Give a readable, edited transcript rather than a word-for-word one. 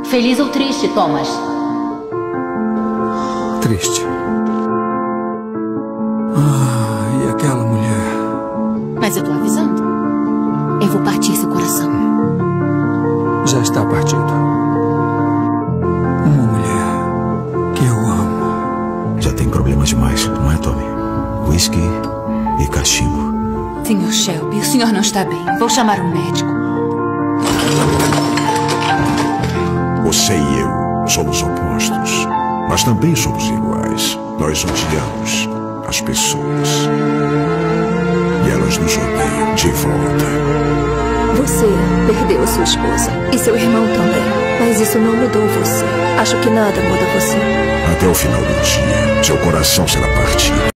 Feliz ou triste, Thomas? Triste. E aquela mulher? Mas eu tô avisando. Eu vou partir seu coração. Já está partido. Uma mulher que eu amo. Já tem problemas demais, não é, Tommy? Whisky e cachimbo. Senhor Shelby, o senhor não está bem. Vou chamar um médico. Você e eu somos opostos, mas também somos iguais. Nós odiamos as pessoas. E elas nos odeiam de volta. Você perdeu sua esposa e seu irmão também. Mas isso não mudou você. Acho que nada muda você. Até o final do dia, seu coração será partido.